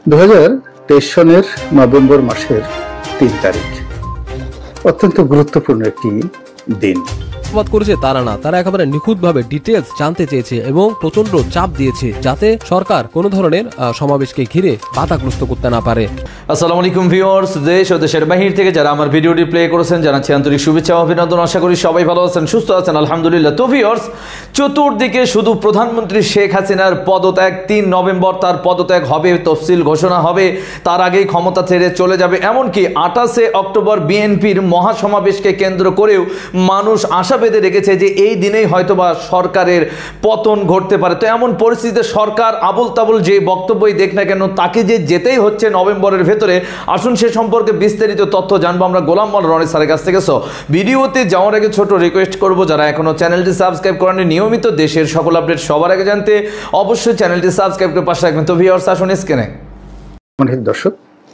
2023 সনের নভেম্বর মাসের 3 তারিখ অত্যন্ত গুরুত্বপূর্ণ একটি দিন। করেছে তারা না, তারা একেবারে নিখুঁতভাবে ডিটেলস জানতে চেয়েছে এবং প্রচন্ড চাপ দিয়েছে যাতে সরকার কোনো ধরনের সমাবেশকে ঘিরে বাধাগ্রস্ত করতে না পারে। আসসালামু আলাইকুম ভিউয়ার্স, দেশ ও দেশের বাহির থেকে যারা আমার ভিডিওটি প্লে করেছেন জানাচ্ছি আন্তরিক শুভেচ্ছা ও অভিনন্দন। আশা করি সবাই ভালো আছেন, সুস্থ আছেন, আলহামদুলিল্লাহ। তো ভিউয়ার্স, চতুর্দিকে শুধু প্রধানমন্ত্রী শেখ হাসিনার পদত্যাগ, 3 নভেম্বর তার পদত্যাগ হবে, তফসিল ঘোষণা হবে, তার আগেই ক্ষমতা ছেড়ে চলে যাবে। এমনকি 28 অক্টোবর বিএনপির মহাসমাবেশকে কেন্দ্র করেও মানুষ আশা বেঁধে রেখেছে যে এই দিনেই হয়তোবা সরকারের পতন ঘটতে পারে। তো এমন পরিস্থিতিতে সরকার আবল তাবল যে বক্তব্যই দেখ না কেন তাকে যে যেতেই হচ্ছে নভেম্বরের ভেতরে। আসুন সে সম্পর্কে বিস্তারিত তথ্য জানবো আমরা গোলাম মোল্লা রনি স্যারের কাছ থেকে। ভিডিওতে যাওয়ার আগে ছোট রিকোয়েস্ট করবো, যারা এখনো চ্যানেলটি সাবস্ক্রাইব করেননি, নিয়মিত দেশের সকল আপডেট সবার আগে জানতে অবশ্যই চ্যানেলটি সাবস্ক্রাইব করে পাশে রাখবেন। তো ভিউয়ার্স, আসুন স্ক্রিনে। দর্শক,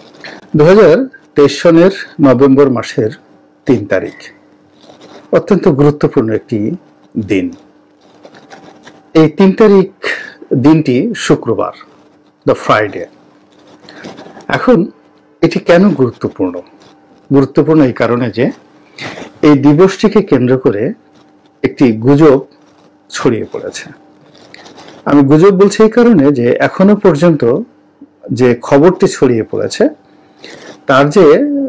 2023 সনের নভেম্বর মাসের 3 তারিখ অত্যন্ত গুরুত্বপূর্ণ একটি দিন। এই 3 তারিখ দিনটি শুক্রবার, দ্য ফ্রাইডে। এখন এটি কেন গুরুত্বপূর্ণ? গুরুত্বপূর্ণ এই কারণে যে এই দিবসটিকে কেন্দ্র করে একটি গুজব ছড়িয়ে পড়েছে। আমি গুজব বলছি এই কারণে যে এখনো পর্যন্ত যে খবরটি ছড়িয়ে পড়েছে তার যে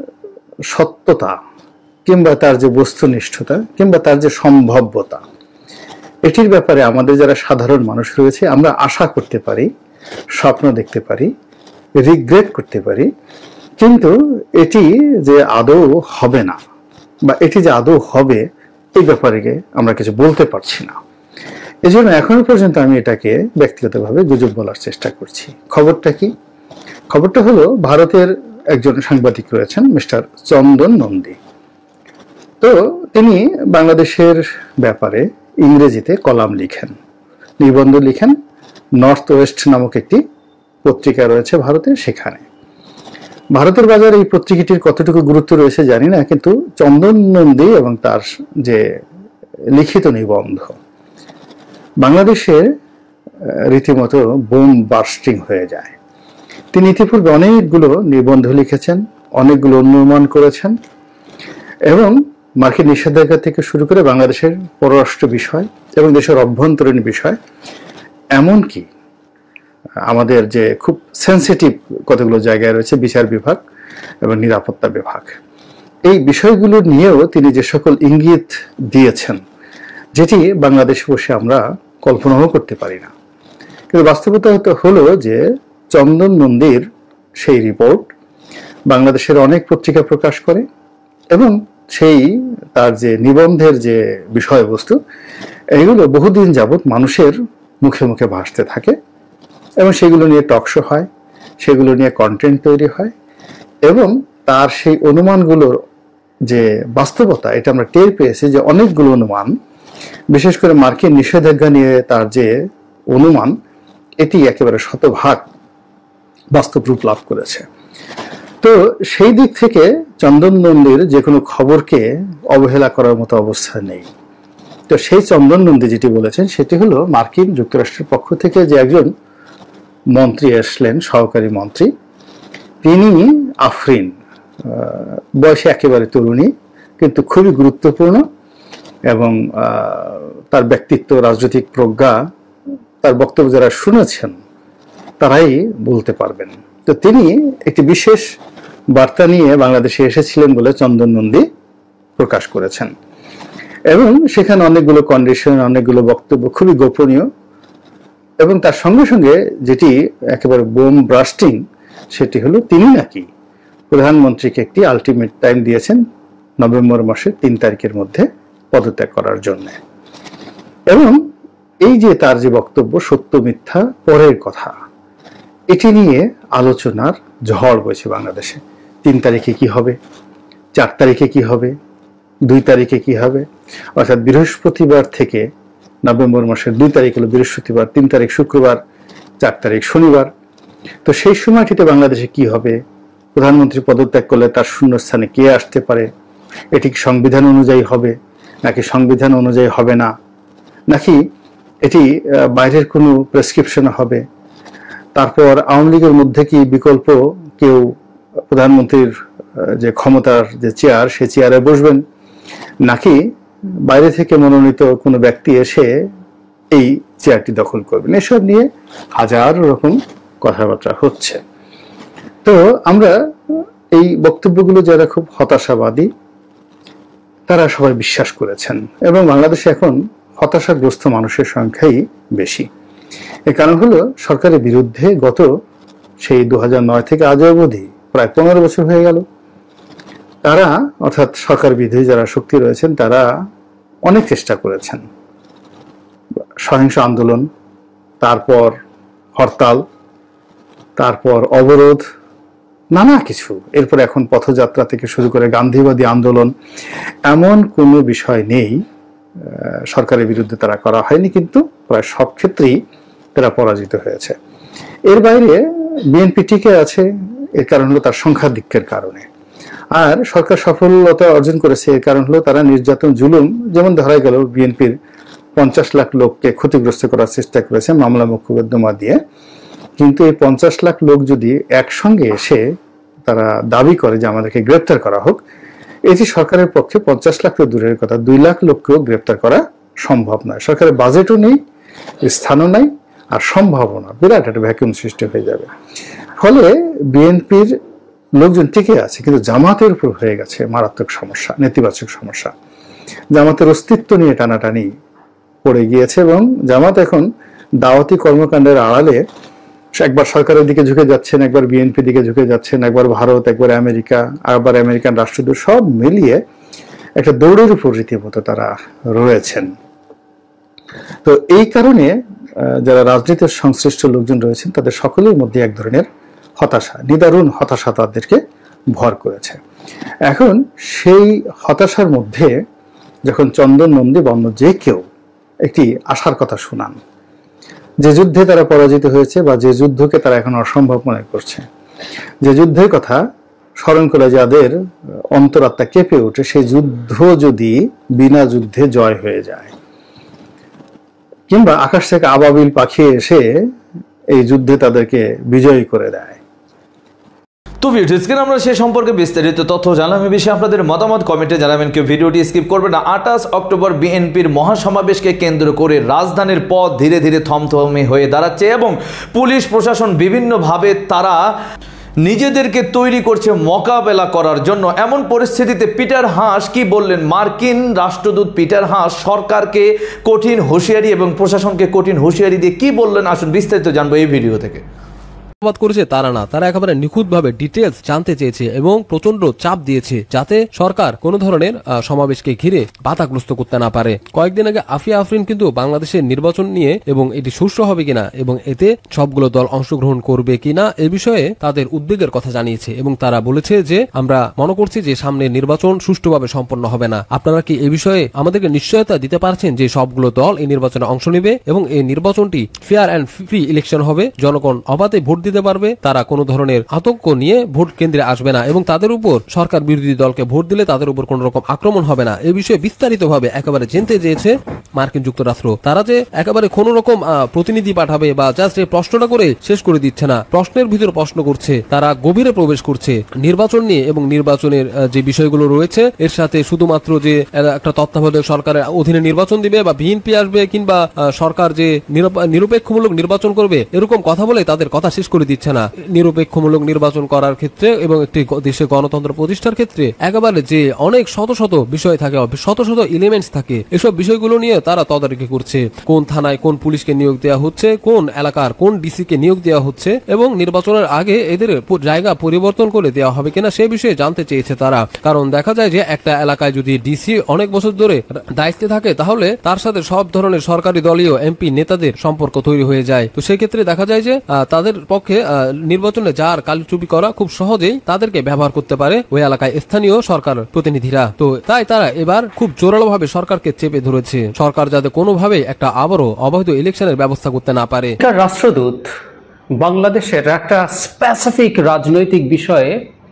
সত্যতা কিংবা তার যে বস্তুনিষ্ঠতা কিংবা তার যে সম্ভাব্যতা, এটির ব্যাপারে আমাদের যারা সাধারণ মানুষ রয়েছে আমরা আশা করতে পারি, স্বপ্ন দেখতে পারি, রিগ্রেট করতে পারি, কিন্তু এটি যে আদৌ হবে না বা এটি যে আদৌ হবে এই ব্যাপারে আমরা কিছু বলতে পারছি না। এই জন্য এখনো পর্যন্ত আমি এটাকে ব্যক্তিগতভাবে গুজব বলার চেষ্টা করছি। খবরটা কি? খবরটা হলো, ভারতের একজন সাংবাদিক রয়েছেন মিস্টার চন্দন নন্দী। তো তিনি বাংলাদেশের ব্যাপারে ইংরেজিতে কলাম লিখেন, নিবন্ধ লিখেন। নর্থ ওয়েস্ট নামক একটি পত্রিকা রয়েছে ভারতে, সেখানে। ভারতের বাজারে এই পত্রিকাটির কতটুকু গুরুত্ব রয়েছে জানি না, কিন্তু চন্দন নন্দী এবং তার যে লিখিত নিবন্ধ বাংলাদেশে রীতিমতো বোম বার্স্টিং হয়ে যায়। তিনি ইতিপূর্বে অনেকগুলো নিবন্ধ লিখেছেন, অনেকগুলো অনুমান করেছেন এবং মার্কিন নিষেধাজ্ঞা থেকে শুরু করে বাংলাদেশের পররাষ্ট্র বিষয় এবং দেশের অভ্যন্তরীণ বিষয়, এমনকি আমাদের যে খুব সেন্সিটিভ কতগুলো জায়গায় রয়েছে বিচার বিভাগ এবং নিরাপত্তা বিভাগ, এই বিষয়গুলো নিয়েও তিনি যে সকল ইঙ্গিত দিয়েছেন যেটি বাংলাদেশে বসে আমরা কল্পনাও করতে পারি না। কিন্তু বাস্তবতা হলো যে চন্দন নন্দীর সেই রিপোর্ট বাংলাদেশের অনেক পত্রিকা প্রকাশ করে এবং সেই তার যে নিবন্ধের যে বিষয়বস্তু, এগুলো বহুদিন যাবৎ মানুষের মুখে মুখে ভাসতে থাকে এবং সেগুলো নিয়ে টকশো হয়, সেগুলো নিয়ে কন্টেন্ট তৈরি হয় এবং তার সেই অনুমানগুলোর যে বাস্তবতা, এটা আমরা টের পেয়েছি যে অনেকগুলো অনুমান, বিশেষ করে মার্কিন নিষেধাজ্ঞা নিয়ে তার যে অনুমান, এটি একেবারে শতভাগ বাস্তব রূপ লাভ করেছে। তো সেই দিক থেকে চন্দন নন্দীর যে কোনো খবরকে অবহেলা করার মতো অবস্থা নেই। তো সেই চন্দন নন্দী যেটি বলেছেন সেটি হলো, মার্কিন যুক্তরাষ্ট্রের পক্ষ থেকে যে একজন মন্ত্রী আসলেন, সহকারী মন্ত্রী, তিনি আফরিন, বয়সে একেবারে তরুণী কিন্তু খুবই গুরুত্বপূর্ণ এবং তার ব্যক্তিত্ব, রাজনৈতিক প্রজ্ঞা, তার বক্তব্য যারা শুনেছেন তারাই বলতে পারবেন। তো তিনি একটি বিশেষ বার্তা নিয়ে বাংলাদেশে এসেছিলেন বলে চন্দন নন্দী প্রকাশ করেছেন এবং সেখানে অনেকগুলো কন্ডিশন, অনেকগুলো বক্তব্য খুবই গোপনীয় এবং তার সঙ্গে সঙ্গে যেটি একেবারে বোম ব্রাস্টিং, সেটি হলো তিনি নাকি প্রধানমন্ত্রীকে একটি আলটিমেট টাইম দিয়েছেন নভেম্বর মাসের 3 তারিখের মধ্যে পদত্যাগ করার জন্য। এবং এই যে তার যে বক্তব্য, সত্য মিথ্যা পরের কথা, এটি নিয়ে আলোচনার ঝড় বইছে বাংলাদেশে। 3 তারিখে কি হবে, 4 তারিখে কি হবে, 2 তারিখে কি হবে, অর্থাৎ বৃহস্পতিবার থেকে, নভেম্বর মাসের 2 তারিখ হলো বৃহস্পতিবার, 3 তারিখ শুক্রবার, 4 তারিখ শনিবার। তো সেই সময়টিতে বাংলাদেশে কি হবে, প্রধানমন্ত্রী পদত্যাগ করলে তার শূন্যস্থানে কে আসতে পারে, এটি কি সংবিধান অনুযায়ী হবে নাকি সংবিধান অনুযায়ী হবে না, নাকি এটি বাইরের কোনো প্রেসক্রিপশন হবে, তারপর আওয়ামী লীগের মধ্যে কি বিকল্প কেউ প্রধানমন্ত্রীর যে ক্ষমতার যে চেয়ার, সে চেয়ারে বসবেন, নাকি বাইরে থেকে মনোনীত কোনো ব্যক্তি এসে এই চেয়ারটি দখল করবেন, এসব নিয়ে হাজার রকম কথাবার্তা হচ্ছে। তো আমরা এই বক্তব্যগুলো যারা খুব হতাশাবাদী তারা সবাই বিশ্বাস করেছেন, এবং বাংলাদেশে এখন হতাশাগ্রস্ত মানুষের সংখ্যাই বেশি। এর কারণ হলো সরকারের বিরুদ্ধে গত সেই 2009 থেকে আজ অবধি প্রায় 15 বছর হয়ে গেল তারা, অর্থাৎ সরকার বিরোধী যারা শক্তি রয়েছেন, তারা অনেক চেষ্টা করেছেন। সহিংস আন্দোলন, তারপর হরতাল, তারপর অবরোধ, নানা কিছু, এরপর এখন পথযাত্রা থেকে শুরু করে গান্ধীবাদী আন্দোলন, এমন কোনো বিষয় নেই সরকারের বিরুদ্ধে তারা করা হয়নি, কিন্তু প্রায় সব ক্ষেত্রেই তারা পরাজিত হয়েছে। এর বাইরে বিএনপি টিকে আছে, এর কারণ হলো তার সংখ্যাধিক্যের কারণে। আর সরকার সফলতা অর্জন করেছে এর কারণ হলো তারা নির্যাতন, জুলুম, যেমন ধরা গেল বিএনপির 50 লাখ লোককে ক্ষতিগ্রস্ত করার চেষ্টা করেছে মামলা মোকদ্দমা দিয়ে, কিন্তু এই 50 লাখ লোক যদি একসঙ্গে এসে তারা দাবি করে যে আমাদেরকে গ্রেপ্তার করা হোক, এটি সরকারের পক্ষে 50 লাখ তো দূরের কথা, 2 লাখ লোককেও গ্রেপ্তার করা সম্ভব নয়। সরকারের বাজেটও নেই, স্থানও নাই, আর সম্ভাবনা বিরাট একটা ভ্যাকুয়াম সৃষ্টি হয়ে যাবে। ফলে বিএনপির লোকজন টিকে আছে, কিন্তু জামাতের উপর হয়ে গেছে মারাত্মক সমস্যা, নেতিবাচক সমস্যা। জামাতের অস্তিত্ব নিয়ে টানাটানি পড়ে গিয়েছে, এবং জামাত এখন দাওয়াতি কর্মকাণ্ডের আড়ালে একবার সরকারের দিকে ঝুঁকে যাচ্ছেন, একবার বিএনপি দিকে ঝুঁকে যাচ্ছেন, একবার ভারত, একবার আমেরিকা, আবার আমেরিকান রাষ্ট্রদূত, সব মিলিয়ে একটা দৌড়ের উপর রীতিমতো তারা রয়েছেন। তো এই কারণে যারা রাজনীতির সংশ্লিষ্ট লোকজন রয়েছেন তাদের সকলের মধ্যে এক ধরনের হতাশা, নিদারুণ হতাশা তাদেরকে ভর করেছে। এখন সেই হতাশার মধ্যে যখন চন্দন নন্দী বা অন্য যে কেউ একটি আশার কথা শোনান, যে যুদ্ধে তারা পরাজিত হয়েছে বা যে যুদ্ধকে তারা এখন অসম্ভব মনে করছে, যে যুদ্ধের কথা স্মরণ করে যাদের অন্তরাত্মা কেঁপে ওঠে, সেই যুদ্ধ যদি বিনা যুদ্ধে জয় হয়ে যায়, কিংবা আকাশ থেকে আবাবিল পাখি এসে এই যুদ্ধে তাদেরকে বিজয়ী করে দেয়। তো ভিডিওটিতে আমরা সে সম্পর্কে বিস্তারিত তথ্য জানলাম। এই বিষয়ে আপনাদের মতামত কমেন্টে জানাবেন, কেউ ভিডিওটি স্কিপ করবেন না। 28 অক্টোবর বিএনপির মহাসমাবেশকে কেন্দ্র করে রাজধানীর পথ ধীরে ধীরে থমথমে হয়ে দাঁড়াচ্ছে, এবং পুলিশ প্রশাসন বিভিন্নভাবে তারা নিজেদেরকে তৈরি করছে মোকাবেলা করার জন্য। এমন পরিস্থিতিতে পিটার হাস কি বললেন, মার্কিন রাষ্ট্রদূত পিটার হাস সরকারকে কঠিন হুঁশিয়ারি এবং প্রশাসনকে কঠিন হুঁশিয়ারি দিয়ে কি বললেন, আসুন বিস্তারিত জানবো এই ভিডিও থেকে। করেছে তারা না, তারা একেবারে নিখুঁতভাবে ডিটেলস জানতে চেয়েছে এবং প্রচন্ড চাপ দিয়েছে যাতে সরকার কোনো ধরনের সমাবেশকে ঘিরে বাধাগ্রস্ত করতে না পারে। কয়েকদিন আগে আফিয়া আফরিন কিন্তু বাংলাদেশের নির্বাচন নিয়ে এবং এটি সুষ্ঠু হবে কিনা এবং এতে সবগুলো দল অংশগ্রহণ করবে কিনা এ বিষয়ে তাদের উদ্বেগের কথা জানিয়েছে, এবং তারা বলেছে যে আমরা মনে করছি যে সামনের নির্বাচন সুষ্ঠুভাবে সম্পন্ন হবে না। আপনারা কি এ বিষয়ে আমাদেরকে নিশ্চয়তা দিতে পারছেন যে সবগুলো দল এই নির্বাচনে অংশ নেবে এবং এই নির্বাচনটি ফেয়ার অ্যান্ড ফ্রি ইলেকশন হবে, জনগণ অবাধে ভোট দিতে পারবে, তারা কোনো ধরনের আতঙ্ক নিয়ে ভোট কেন্দ্রে আসবে না, এবং তাদের উপর সরকার বিরোধী দলকে ভোট দিলে তাদের উপর কোন রকম আক্রমণ হবে না। এই বিষয়ে বিস্তারিতভাবে একেবারে জানতে চেয়েছে মার্কিন যুক্তরাষ্ট্র। তারা যে একেবারে কোন রকম প্রতিনিধি পাঠাবে বা জাস্ট এই প্রশ্নটা করে শেষ করে দিচ্ছে না, প্রশ্নের ভিতরে প্রশ্ন করছে, তারা গভীরে প্রবেশ করছে নির্বাচন নিয়ে এবং নির্বাচনের যে বিষয়গুলো রয়েছে এর সাথে। শুধুমাত্র যে একটা তত্ত্বাবধায়ক সরকারের অধীনে নির্বাচন দিবে বা বিএনপি আসবে কিংবা সরকার যে নিরপেক্ষমূলক নির্বাচন করবে এরকম কথা বলে তাদের কথা শেষ করে দিচ্ছে না। নিরপেক্ষমূলক নির্বাচন করার ক্ষেত্রে এবং একটি দেশে গণতন্ত্র প্রতিষ্ঠার ক্ষেত্রে একেবারে যে অনেক শত শত বিষয় থাকে, শত শত এলিমেন্টস থাকে, এসব বিষয়গুলো নিয়ে তারা তদারকি করছে। কোন থানায় কোন পুলিশকে নিয়োগ দেওয়া হচ্ছে, কোন এলাকার কোন ডিসি কে নিয়োগ দেওয়া হচ্ছে এবং নির্বাচনের আগে এদের জায়গা পরিবর্তন করে দেওয়া হবে কিনা সে বিষয়ে জানতে চেয়েছে তারা। কারণ দেখা যায় যে একটা এলাকায় যদি ডিসি অনেক বছর ধরে দায়িত্বে থাকে তাহলে তার সাথে সব ধরনের সরকারি দলীয় এমপি নেতাদের সম্পর্ক তৈরি হয়ে যায়। তো সেই ক্ষেত্রে দেখা যায় যে তাদের পক্ষে নির্বাচনে যার কালিচুপি করা খুব সহজেই তাদেরকে ব্যবহার করতে পারে ওই এলাকায় স্থানীয় সরকার প্রতিনিধিরা। তো তাই তারা এবার খুব জোরালোভাবে সরকারকে চেপে ধরেছে, সরকার যাতে কোনোভাবেই একটা আবারও অবৈধ ইলেকশনের ব্যবস্থা করতে না পারে। রাষ্ট্রদূত বাংলাদেশের একটা স্পেসিফিক রাজনৈতিক বিষয়ে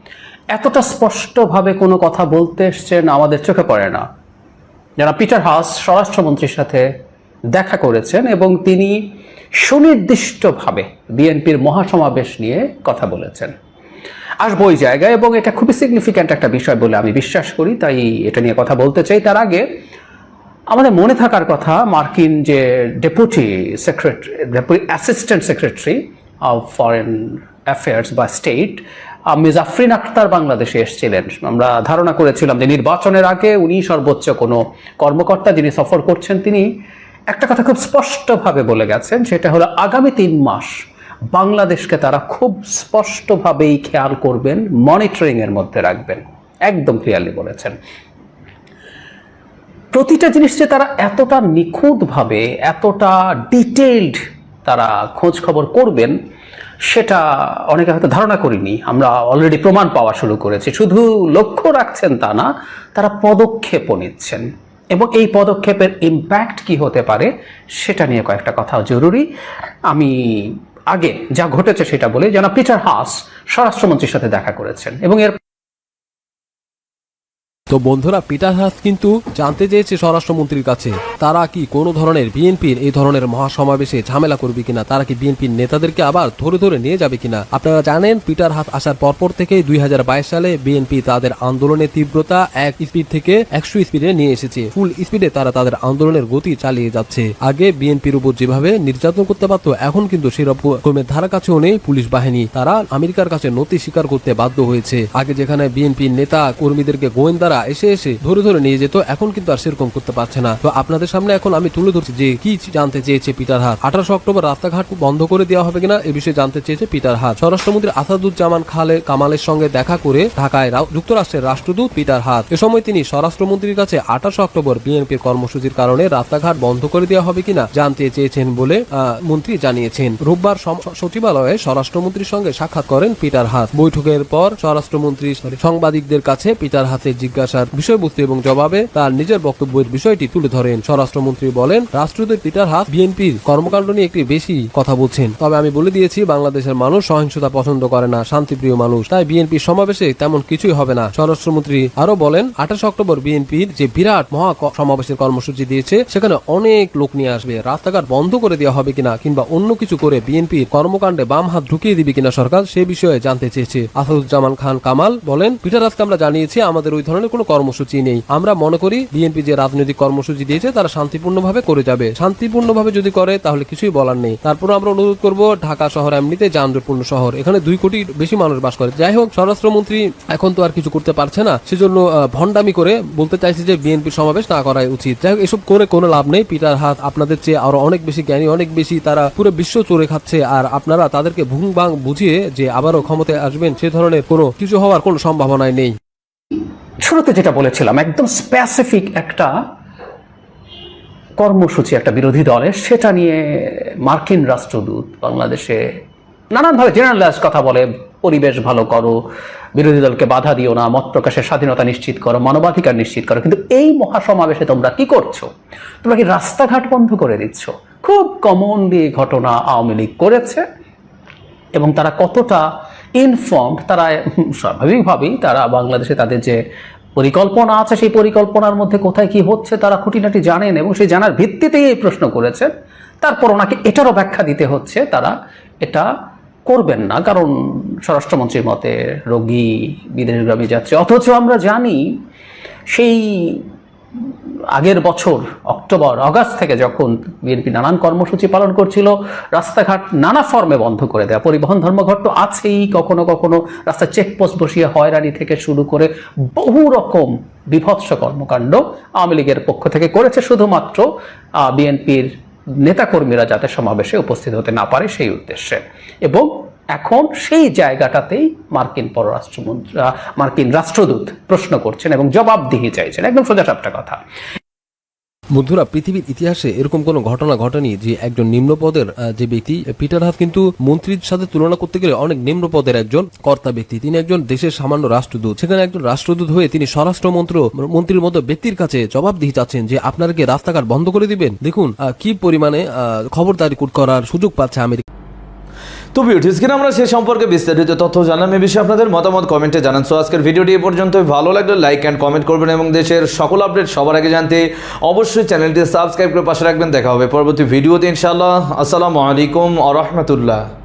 এতটা স্পষ্টভাবে কোনো কথা বলতে এসছেন আমাদের চোখে পড়ে না। যারা পিটার হাস স্বরাষ্ট্রমন্ত্রীর সাথে দেখা করেছেন এবং তিনি সুনির্দিষ্টভাবে বিএনপির মহাসমাবেশ নিয়ে কথা বলেছেন। আসবো ওই জায়গায়, এবং এটা খুবই সিগনিফিক্যান্ট একটা বিষয় বলে আমি বিশ্বাস করি, তাই এটা নিয়ে কথা বলতে চাই। তার আগে আমাদের মনে থাকার কথা, মার্কিন যে deputy assistant secretary of foreign affairs বা স্টেট মিস আফরিন আক্তার বাংলাদেশে এসেছিলেন। আমরা ধারণা করেছিলাম যে নির্বাচনের আগে উনি সর্বোচ্চ কোনো কর্মকর্তা যিনি সফর করছেন, তিনি একটা কথা খুব স্পষ্টভাবে বলে গেছেন, সেটা হলো আগামী 3 মাস বাংলাদেশকে তারা খুব স্পষ্টভাবেই খেয়াল করবেন, মনিটরিং এর মধ্যে রাখবেন, একদম ক্লিয়ারলি বলেছেন। প্রতিটা জিনিস যে তারা এতটা নিখুঁতভাবে, এতটা ডিটেইলড তারা খোঁজ খবর করবেন, সেটা অনেকে হয়তো ধারণা করিনি। আমরা অলরেডি প্রমাণ পাওয়া শুরু করেছি। শুধু লক্ষ্য রাখছেন তা না, তারা পদক্ষেপও নিচ্ছেন, এবং এই পদক্ষেপের ইম্প্যাক্ট কি হতে পারে সেটা নিয়ে কয়েকটা কথা জরুরি। আমি আগে যা ঘটেছে সেটা বলে, যেন পিটার হাস স্বরাষ্ট্রমন্ত্রীর সাথে দেখা করেছেন, এবং এর তো বন্ধুরা, পিটার হাস কিন্তু জানতে চেয়েছে স্বরাষ্ট্রমন্ত্রীর কাছে তারা কি কোনো ধরনের বিএনপির এই ধরনের মহাসমাবেশে ঝামেলা করবে কিনা, তারা কি বিএনপির নেতাদেরকে আবার ধরে ধরে নিয়ে যাবে কিনা। আপনারা জানেন পিটার হাস আসার পরপর থেকেই 2022 সালে বিএনপি তাদের আন্দোলনের তীব্রতা 1 স্পিড থেকে 100 স্পিডে নিয়ে এসেছে। ফুল স্পিডে তারা তাদের আন্দোলনের গতি চালিয়ে যাচ্ছে। আগে বিএনপির উপর যেভাবে নির্যাতন করতে পারতো, এখন কিন্তু সেরকমের ধারা কাছেও নেই পুলিশ বাহিনী। তারা আমেরিকার কাছে নথি স্বীকার করতে বাধ্য হয়েছে। আগে যেখানে বিএনপির নেতা কর্মীদেরকে গোয়েন্দারা এসে এসে ধরে ধরে নিয়ে যেত, এখন কিন্তু আর সেরকম করতে পারছে না। তো আপনাদের সামনে এখন আমি তুলে ধরছি যে কি জানতে চেয়েছে পিটার হাস। 18 অক্টোবর রাস্তাঘাট বন্ধ করে দেওয়া হবে কিনা এ বিষয়ে জানতে চেয়েছে পিটার হাস। স্বরাষ্ট্রমন্ত্রী আসাদুজ্জামান কামালের সঙ্গে দেখা করে ঢাকায় যুক্তরাষ্ট্রের রাষ্ট্রদূত পিটার হাস। এ সময় তিনি স্বরাষ্ট্রমন্ত্রীর কাছে 28 অক্টোবর বিএনপির কর্মসূচির কারণে রাস্তাঘাট বন্ধ করে দেওয়া হবে কিনা জানতে চেয়েছেন বলে মন্ত্রী জানিয়েছেন। রোববার সচিবালয়ে স্বরাষ্ট্রমন্ত্রীর সঙ্গে সাক্ষাৎ করেন পিটার হাস। বৈঠকের পর স্বরাষ্ট্রমন্ত্রী সাংবাদিকদের কাছে পিটার হাসের জিজ্ঞাসার বিষয়বস্তু এবং জবাবে তার নিজের বক্তব্যের বিষয়টি তুলে ধরেন। স্বরাষ্ট্রমন্ত্রী বলেন, রাষ্ট্রদূত পিটার হাস বিএনপির কর্মকাণ্ড নিয়ে একটি বেশি কথা বলছেন। তবে আমি বলে দিয়েছি, বাংলাদেশের মানুষ সহিংসতা পছন্দ করে না, শান্তিপ্রিয় মানুষ, তাই বিএনপির সমাবেশে তেমন কিছুই হবে না। স্বরাষ্ট্রমন্ত্রী আরো বলেন, 28 অক্টোবর বিএনপির যে বিরাট মহা সমাবেশের কর্মসূচি দিয়েছে, সেখানে অনেক লোক নিয়ে আসবে। রাস্তাঘাট বন্ধ করে দেওয়া হবে কিনা কিংবা অন্য কিছু করে বিএনপির কর্মকাণ্ডে বাম হাত ঢুকিয়ে দিবে কিনা সরকার, সে বিষয়ে জানতে চেয়েছে। আসাদুজ্জামান কামাল বলেন, পিটার হাসকে আমরা জানিয়েছি আমাদের ওই ধরনের কোনো কর্মসূচি নেই। আমরা মনে করি বিএনপি যে রাজনৈতিক কর্মসূচি দিয়েছে তারা শান্তিপূর্ণভাবে করে যাবে। শান্তিপূর্ণভাবে যদি করে তাহলে কিছুই বলার নেই। তারপর আমরা অনুরোধ করব, ঢাকা শহর এমনিতে যানজটপূর্ণ শহর, এখানে 2 কোটি বেশি মানুষ বাস করে। যাই হোক, স্বরাষ্ট্রমন্ত্রী এখন তো আর কিছু করতে পারছে না, সেজন্য ভণ্ডামি করে বলতে চাইছে যে বিএনপি সমাবেশ না করাই উচিত। যাই হোক, এসব করে কোনো লাভ নেই। পিটার হাস আপনাদের চেয়ে আরো অনেক বেশি জ্ঞানী, অনেক বেশি, তারা পুরো বিশ্ব চড়ে খাচ্ছে। আর আপনারা তাদেরকে ভুং ভাং বুঝিয়ে যে আবারও ক্ষমতায় আসবেন, সে ধরনের কোনো কিছু হওয়ার কোনো সম্ভাবনাই নেই। শুরুতে যেটা বলেছিলাম, একদম স্পেসিফিক একটা কর্মসূচি একটা বিরোধী দলের, সেটা নিয়ে মার্কিন রাষ্ট্রদূত বাংলাদেশে নানানভাবে জেনারেলাইজ কথা বলে, পরিবেশ ভালো করো, বিরোধী দলকে বাধা দিও না, মত প্রকাশের স্বাধীনতা নিশ্চিত করো, মানবাধিকার নিশ্চিত করো। কিন্তু এই মহাসমাবেশে তোমরা কি করছো? তোমরা কি রাস্তাঘাট বন্ধ করে দিচ্ছ? খুব কমনলি ঘটনা আওয়ামী লীগ করেছে, এবং তারা কতটা ইনফর্মড, তারা স্বাভাবিকভাবেই তারা বাংলাদেশে তাদের যে পরিকল্পনা আছে, সেই পরিকল্পনার মধ্যে কোথায় কি হচ্ছে তারা খুঁটিনাটি জানেন, এবং সেই জানার ভিত্তিতেই এই প্রশ্ন করেছেন। তারপর ওনাকে এটারও ব্যাখ্যা দিতে হচ্ছে তারা এটা করবেন না, কারণ স্বরাষ্ট্রমন্ত্রীর মতে রোগী বিদেশগামী যাচ্ছে। অথচ আমরা জানি সেই আগের বছর অগাস্ট থেকে যখন বিএনপি নানান কর্মসূচি পালন করছিল, রাস্তাঘাট নানা ফর্মে বন্ধ করে দেওয়া, পরিবহন ধর্মঘট তো আছেই, কখনো কখনো রাস্তায় চেকপোস্ট বসিয়ে হয়রানি থেকে শুরু করে বহু রকম বিভৎস কর্মকাণ্ড আওয়ামী লীগের পক্ষ থেকে করেছে, শুধুমাত্র বিএনপির নেতাকর্মীরা যাতে সমাবেশে উপস্থিত হতে না পারে সেই উদ্দেশ্যে। এবং এখন সেই জায়গাটাতেই মার্কিন রাষ্ট্রদূত প্রশ্ন করছেন এবং জবাবদিহি চাইছেন, একদম সোজাসাপটা কথা। বন্ধুরা, পৃথিবীর ইতিহাসে এরকম কোন ঘটনা ঘটেনি যে একজন নিম্ন পদের যে ব্যক্তি, পিটার হাস কিন্তু মন্ত্রীর সাথে তুলনা করতে গেলে অনেক নিম্ন পদের একজন কর্তা ব্যক্তি। তিনি একজন দেশের সামান্য রাষ্ট্রদূত, সেখানে একজন রাষ্ট্রদূত হয়ে তিনি স্বরাষ্ট্রমন্ত্রীর মতো ব্যক্তির কাছে জবাবদিহি চাচ্ছেন যে আপনারা কি রাস্তাঘাট বন্ধ করে দিবেন। দেখুন কি পরিমাণে খবরদারি করার সুযোগ পাচ্ছে আমেরিকা। তো ভিউয়ার্স, স্ক্রিনে আমরা সে সম্পর্কে বিস্তারিত তথ্য জানলাম। এই বিষয়ে আপনাদের মতামত কমেন্টে জানান। সো আজকের ভিডিওটি এ পর্যন্ত, ভালো লাগলে লাইক অ্যান্ড কমেন্ট করবেন এবং দেশের সকল আপডেট সবার আগে জানতে অবশ্যই চ্যানেলটি সাবস্ক্রাইব করে পাশে রাখবেন। দেখা হবে পরবর্তী ভিডিওতে ইনশাআল্লাহ। আসসালামু আলাইকুম ওয়া রাহমাতুল্লাহ।